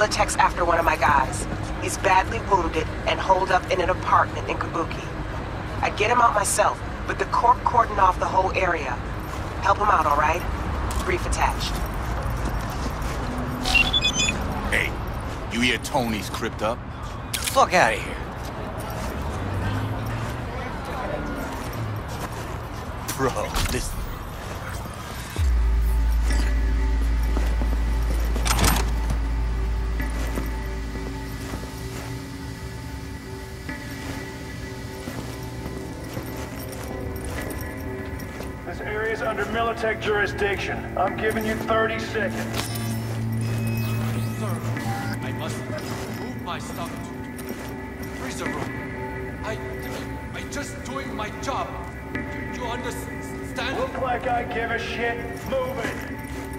Militech's after one of my guys. He's badly wounded and holed up in an apartment in Kabuki. I'd get him out myself, but the Corp cordoned off the whole area. Help him out, all right? Brief attached. Hey, you hear Tony's crypt up? Fuck out of here. Bro, listen. This area is under Militech jurisdiction. I'm giving you 30 seconds. Sir, I must move my stuff to freezer room. I just doing my job. You understand? Look like I give a shit. Move it.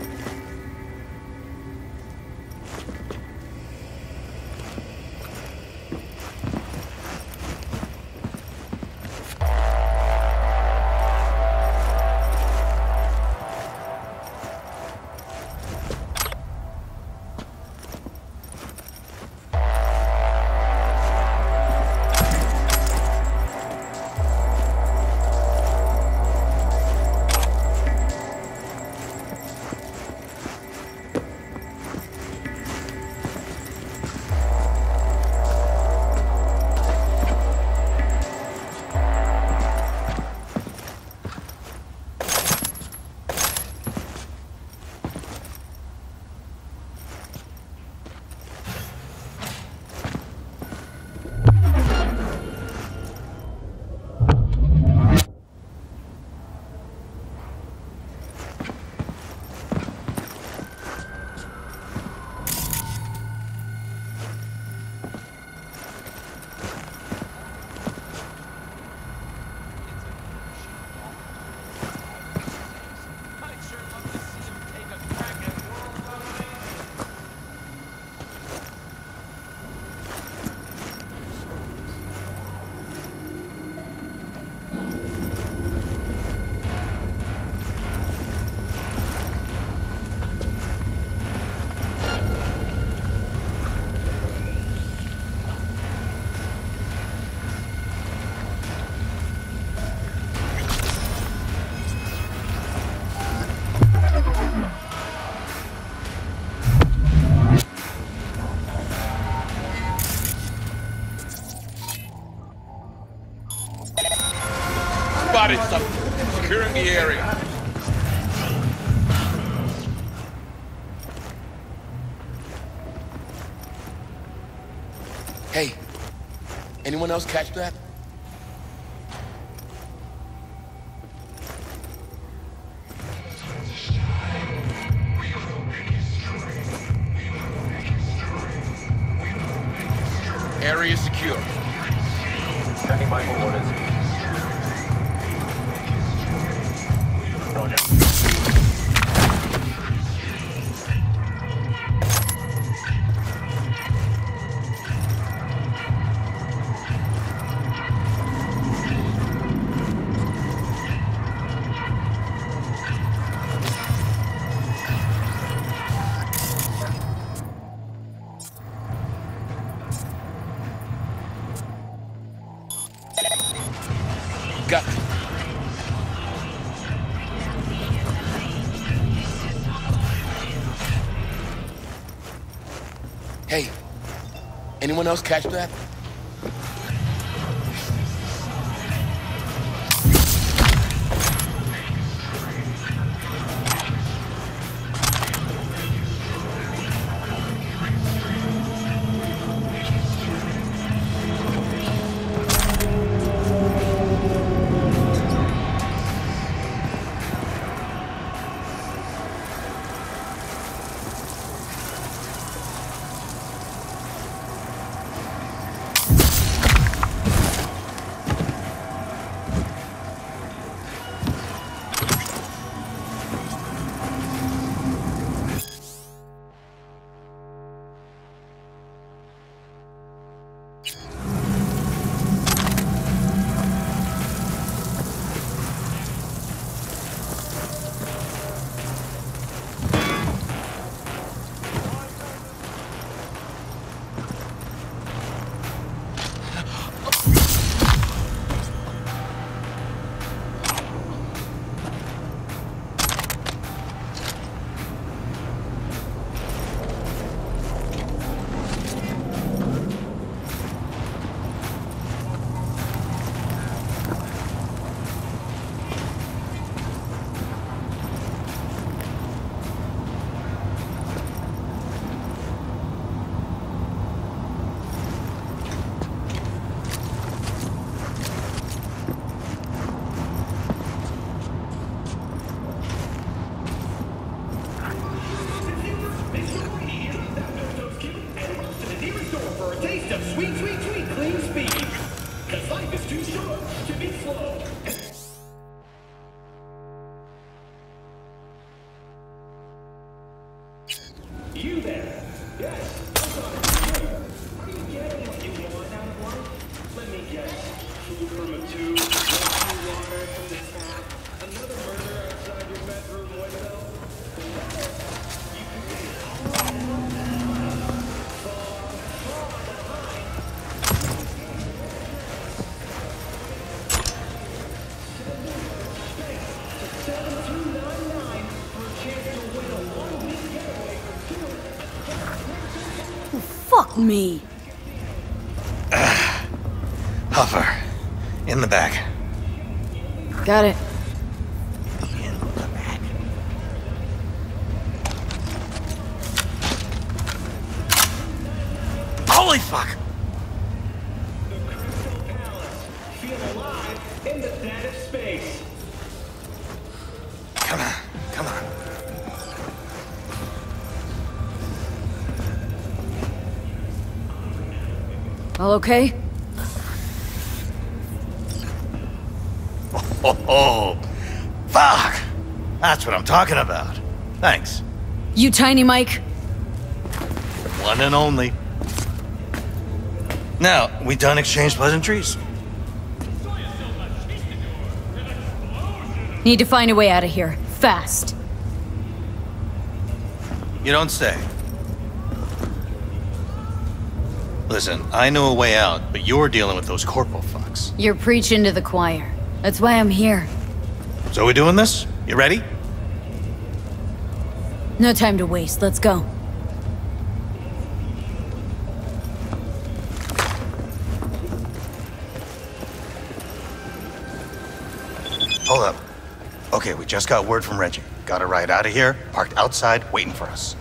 Spotted something. Securing the area. Hey, anyone else catch that? Area secure. Standing by for orders. Roger. Got it. Hey, anyone else catch that? You there? Yes. Are you getting what you want out of life? Let me guess. Food from a tube, drinking water from the tap, another murder outside your bedroom window. You can get far behind. 7299 for a chance to win a 1-week getaway for 2. Fuck me. Hopper. In the back. Got it. In the back. Holy fuck! The Crystal Palace. Feel alive in the dead of space. Come on, come on. All okay? Oh, fuck! That's what I'm talking about. Thanks. You tiny Mike? One and only. Now, we done exchange pleasantries? Need to find a way out of here. Fast. You don't say. Listen, I know a way out, but you're dealing with those corporal fucks. You're preaching to the choir. That's why I'm here. So we doing this? You ready? No time to waste. Let's go. Hold up. Okay, we just got word from Reggie. Got a ride out of here, parked outside, waiting for us.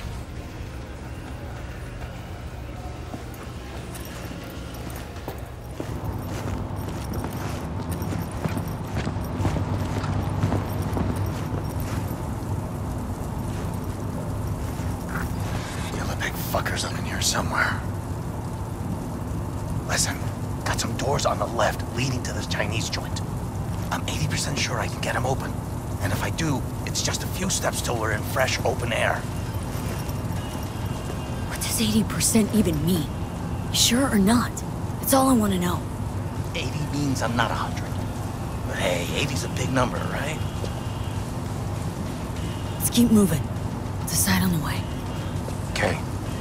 Fuckers up in here somewhere. Listen, got some doors on the left leading to this Chinese joint. I'm 80% sure I can get them open. And if I do, it's just a few steps till we're in fresh, open air. What does 80% even mean? You sure or not? That's all I want to know. 80 means I'm not 100. But hey, 80's a big number, right? Let's keep moving. Decide on the way. Okay.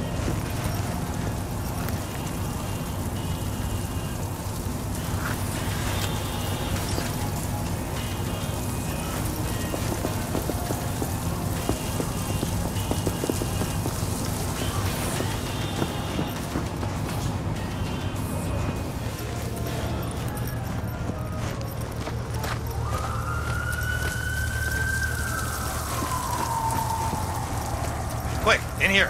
Quick, in here.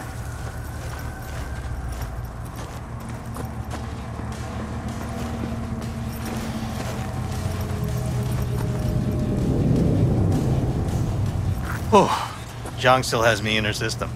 Oh, Zhang still has me in her system.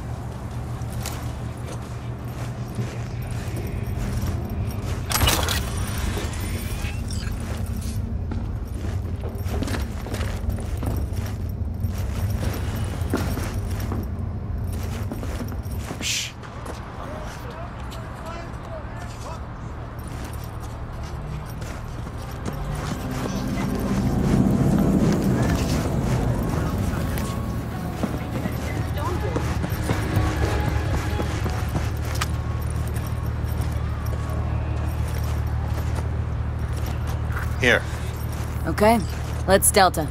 Here. Okay, let's Delta.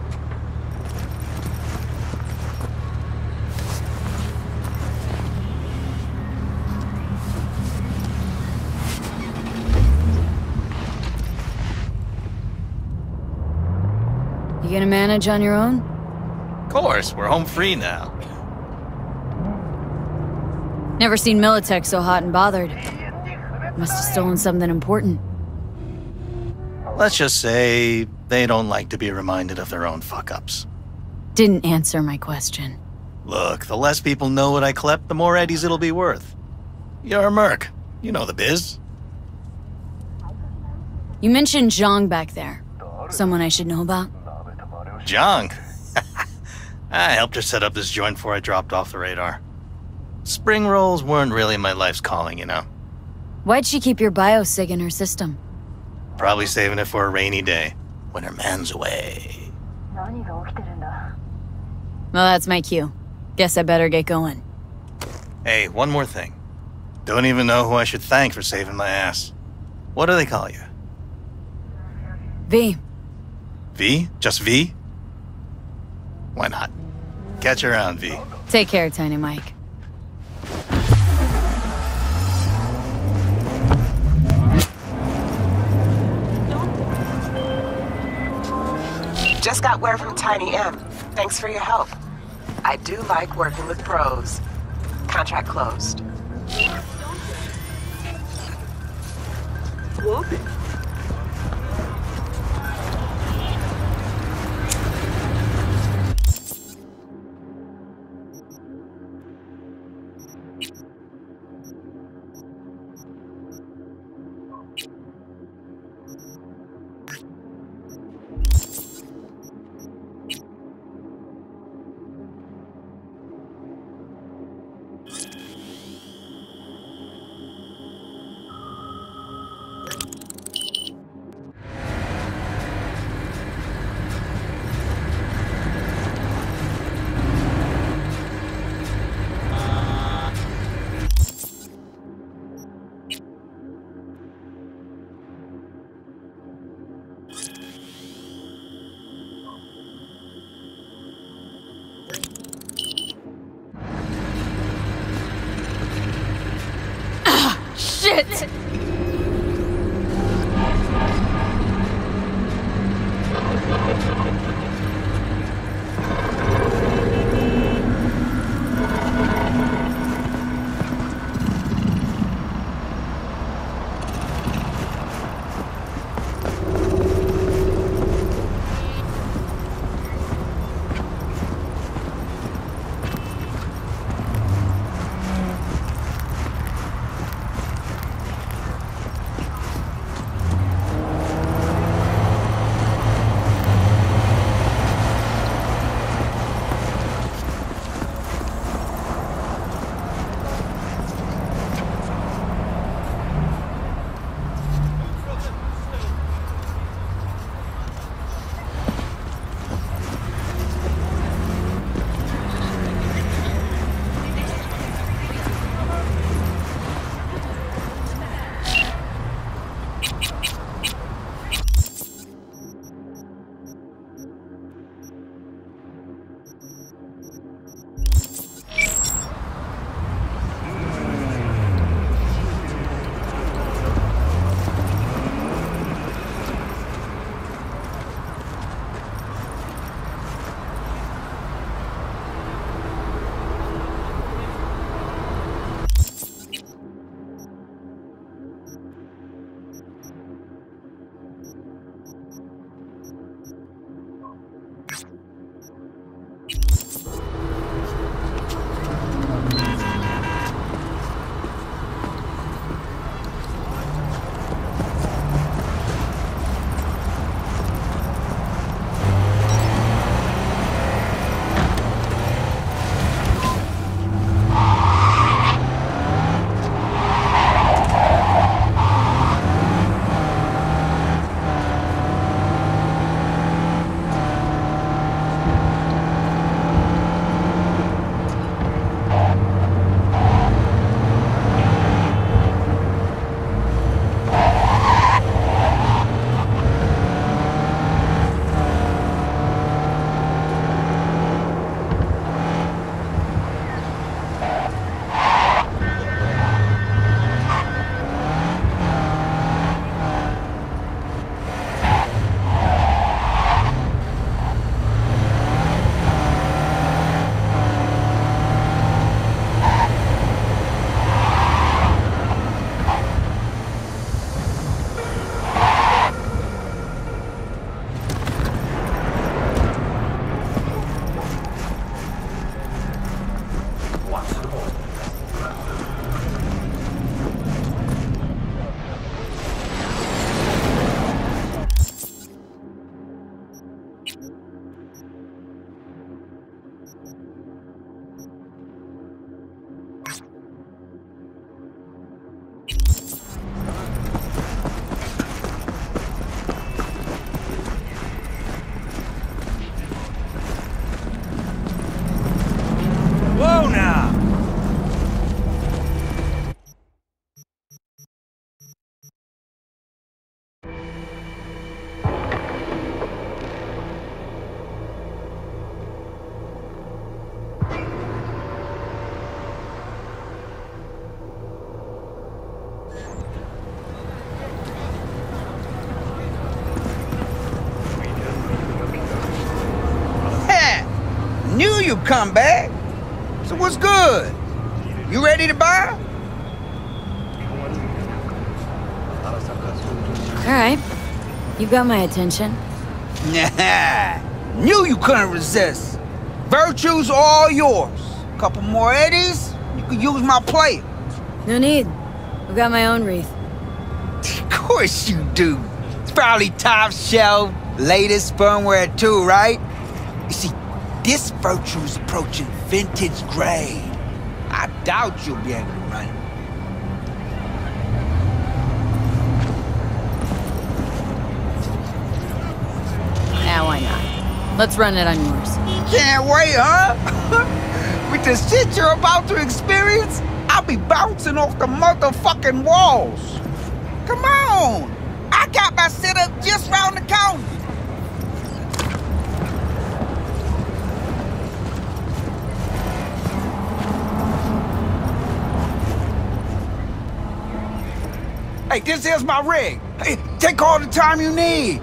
You gonna manage on your own? Of course, we're home free now. Never seen Militech so hot and bothered. Must have stolen something important. Let's just say they don't like to be reminded of their own fuck-ups. Didn't answer my question. Look, the less people know what I clept, the more eddies it'll be worth. You're a merc. You know the biz. You mentioned Zhang back there. Someone I should know about? Zhang. I helped her set up this joint before I dropped off the radar. Spring rolls weren't really my life's calling, you know? Why'd she keep your biosig in her system? Probably saving it for a rainy day, when her man's away. Well, that's my cue. Guess I better get going. Hey, one more thing. Don't even know who I should thank for saving my ass. What do they call you? V. V? Just V? Why not? Catch you around, V. Take care, Tiny Mike. Just got word from Tiny M. Thanks for your help. I do like working with pros. Contract closed. What? knew you'd come back. So what's good? You ready to buy? All right. You got my attention. Nah. Knew you couldn't resist. Virtues all yours. Couple more eddies, you could use my plate. No need. I've got my own wreath. Of course you do. It's probably top shelf, latest firmware too, right? You see, this Virtue's approaching vintage grade. I doubt you'll be able to run it. Nah, why not? Let's run it on yours. Can't wait, huh? With the shit you're about to experience, I'll be bouncing off the motherfucking walls. Come on! I got my setup just round the corner. Hey, this is my rig. Hey, take all the time you need.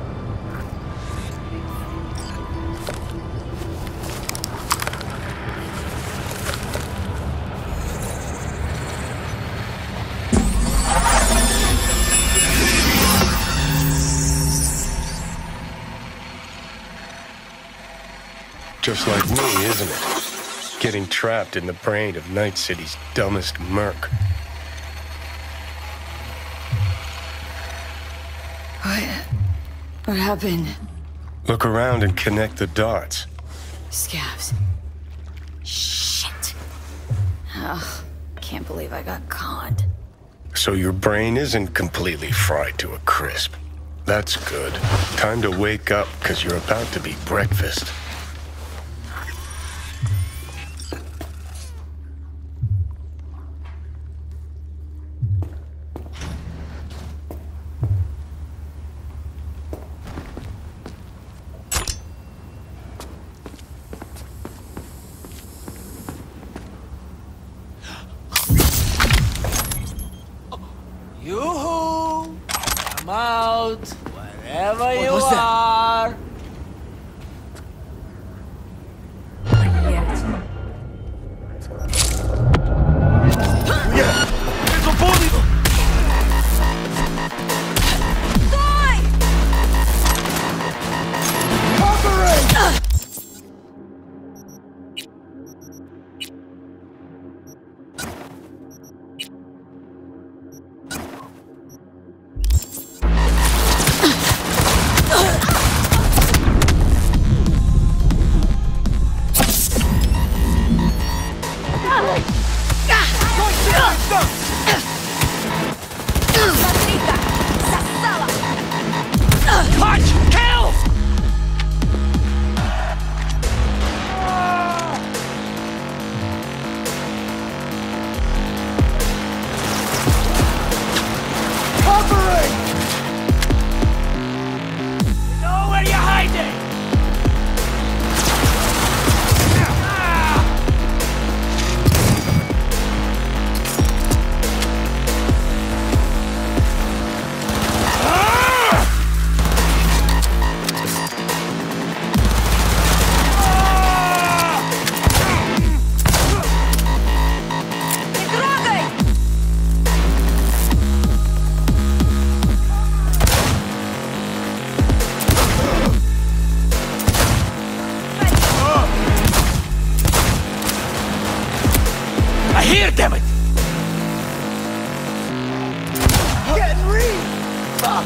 Just like me, isn't it? Getting trapped in the brain of Night City's dumbest merc. What happened? Look around and connect the dots. Scabs. Shit. Ugh, can't believe I got conned. So your brain isn't completely fried to a crisp. That's good. Time to wake up, because you're about to be breakfast. Yoo-hoo! I'm out, wherever you what's that? are. Here, damn it! Getting read! Fuck!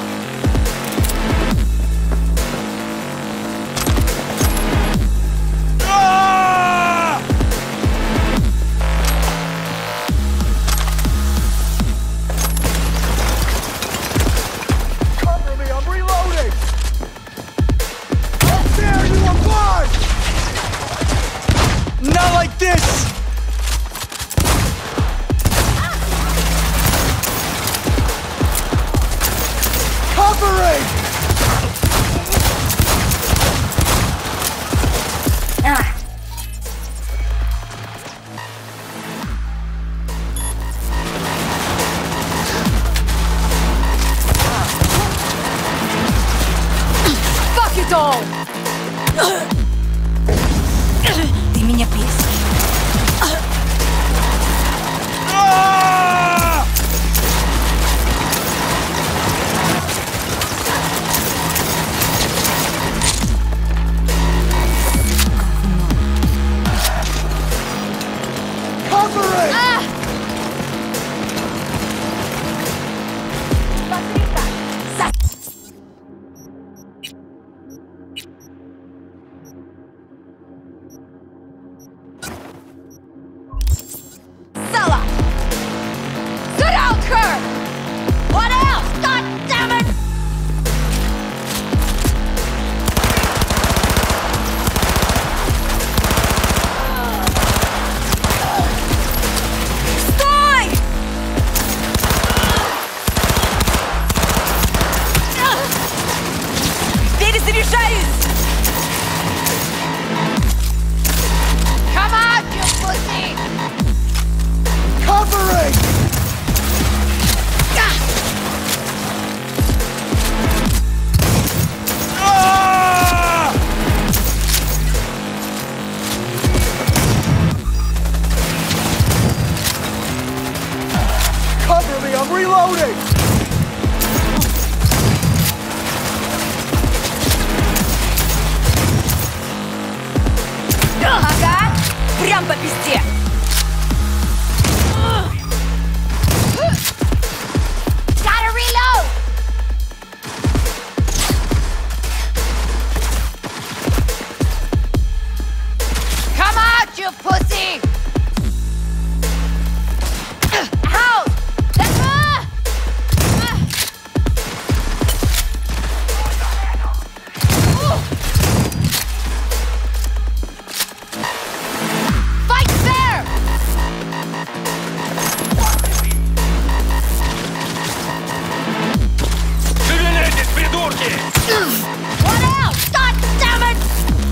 Cover me, I'm reloading! How dare you apply! Not like this! Reloading! Ага, прям по пизде. Gotta reload. Come out, you pussy. Out. Fight fair. Шевелитесь, придурки! What else? God damn it!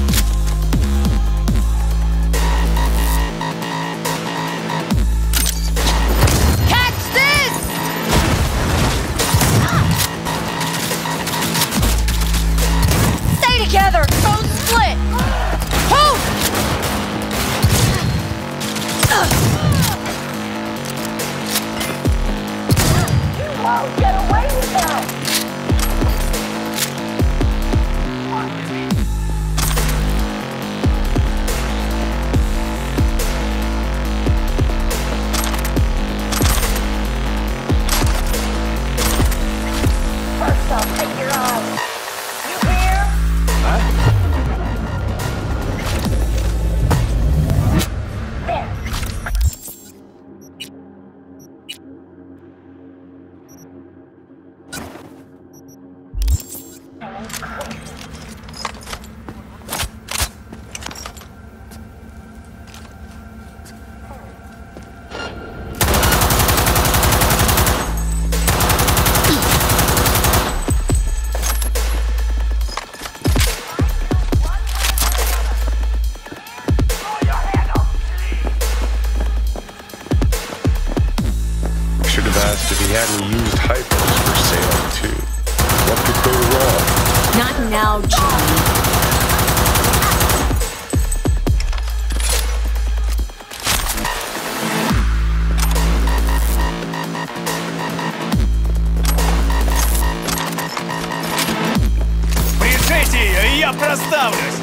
Catch this! Stay together! Don't split! Move! You won't get away with that! First I'll take your eyes. You hear? Should have asked if he hadn't used hypers for sale too. What could go wrong? Not now, Johnny. Прижите ее, и я проставлюсь!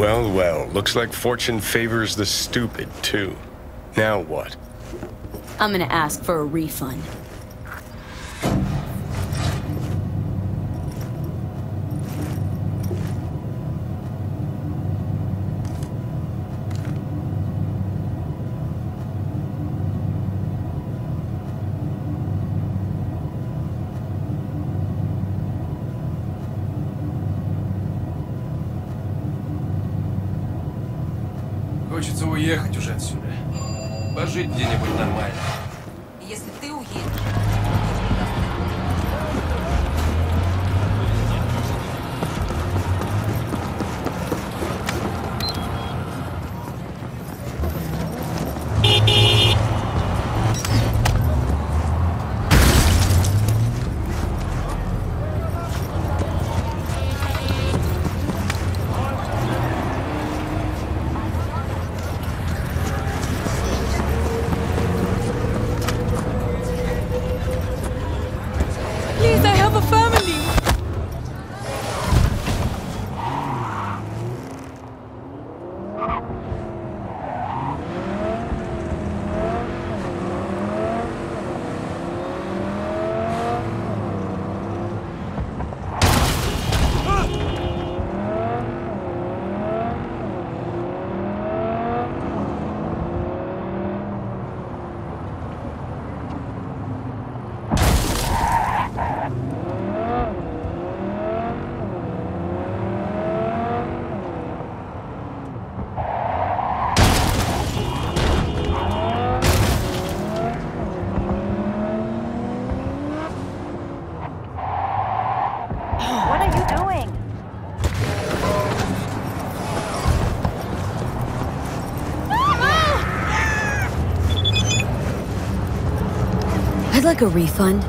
Well, well, looks like fortune favors the stupid, too. Now what? I'm gonna ask for a refund. Хочется уехать уже отсюда. Пожить где-нибудь нормально. Если ты уедешь... Please, I have a family! What are you doing? I'd like a refund.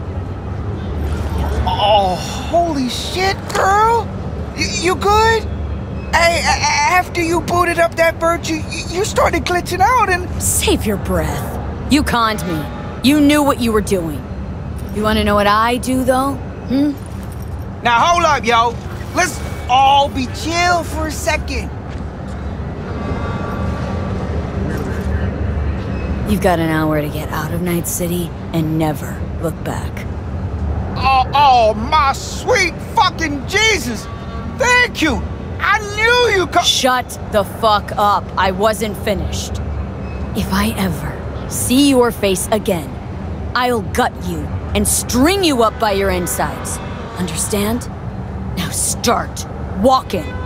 Oh, holy shit, girl! You good? Hey, after you booted up that virtue, you started glitching out and... Save your breath. You conned me. You knew what you were doing. You wanna know what I do, though? Now hold up, yo. Let's all be chill for a second. You've got an hour to get out of Night City and never look back. Oh, my sweet fucking Jesus! Thank you! I knew you could— Shut the fuck up. I wasn't finished. If I ever see your face again, I'll gut you and string you up by your insides. Understand? Now start walking.